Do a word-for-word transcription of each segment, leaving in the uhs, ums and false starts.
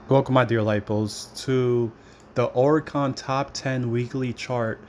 Welcome, my dear Lipos, to the Oricon Top ten Weekly Chart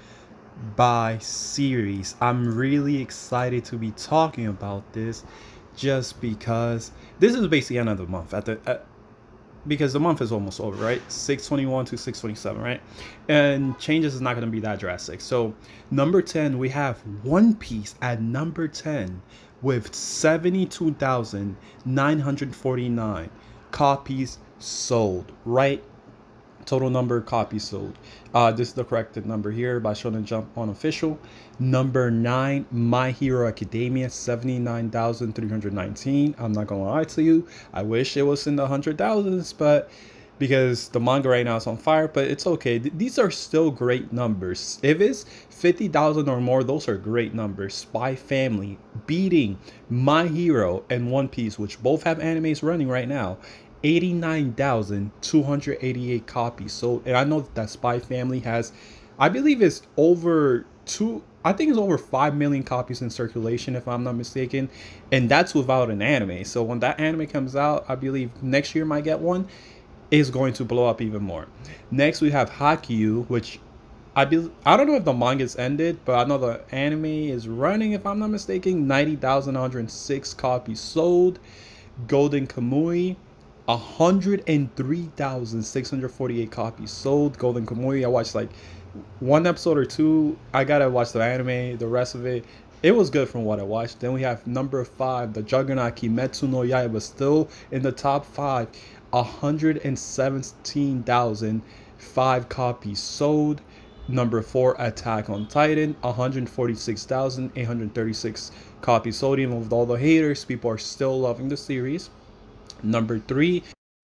by series. I'm really excited to be talking about this just because this is basically the end of the month. At the at, because the month is almost over, right? six twenty-one to six twenty-seven, right? And changes is not going to be that drastic. So, number ten, we have One Piece at number ten with seventy-two thousand nine hundred forty-nine copies sold, right? Total number of copies sold. Uh, this is the corrected number here by Shonen Jump on official. Number nine, My Hero Academia, seventy-nine thousand three hundred nineteen. I'm not gonna lie to you, I wish it was in the hundred thousands, but because the manga right now is on fire, but it's okay. These are still great numbers. If it's fifty thousand or more, those are great numbers. Spy Family beating My Hero and One Piece, which both have animes running right now. eighty-nine thousand two hundred eighty-eight copies sold. And I know that Spy Family has, I believe it's over two, I think it's over five million copies in circulation, if I'm not mistaken. And that's without an anime. So when that anime comes out, I believe next year might get one, is going to blow up even more. Next, we have Haikyuu, which I be, I don't know if the manga's ended, but I know the anime is running, if I'm not mistaken. ninety thousand one hundred six copies sold. Golden Kamuy, one hundred three thousand six hundred forty-eight copies sold. Golden Kamuy, I watched like one episode or two. I gotta watch the anime, the rest of it. It was good from what I watched. Then we have number five, the Juggernaut Kimetsu no Yaiba, still in the top five. one hundred seventeen thousand five copies sold. Number four, Attack on Titan, one hundred forty-six thousand eight hundred thirty-six copies sold. Even with all the haters, people are still loving the series. Number three,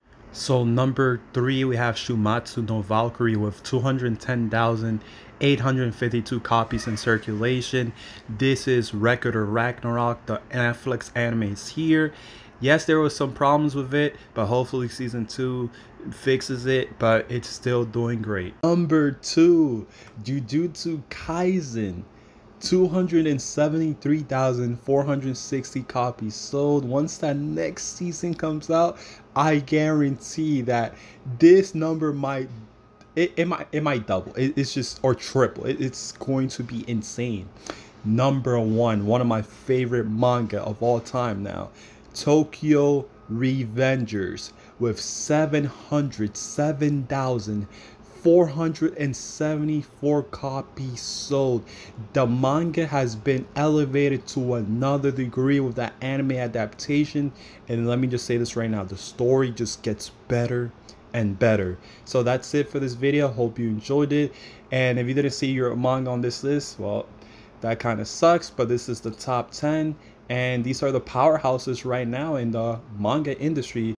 so number three, we have Shumatsu no Valkyrie with two hundred ten thousand eight hundred fifty-two copies in circulation. This is Record of Ragnarok. The Netflix anime is here. Yes, there was some problems with it, but hopefully season two fixes it, but it's still doing great. Number two, Jujutsu Kaisen. two hundred seventy-three thousand four hundred sixty copies sold. Once that next season comes out, I guarantee that this number might it, it might it might double. It, it's just or triple. It, it's going to be insane. Number one, one of my favorite manga of all time now, Tokyo Revengers, with seven hundred seven thousand four hundred seventy-four copies sold. The manga has been elevated to another degree with that anime adaptation, and let me just say this right now, the story just gets better and better. So that's it for this video. Hope you enjoyed it, and if you didn't see your manga on this list, well, that kind of sucks, but this is the top ten, and these are the powerhouses right now in the manga industry.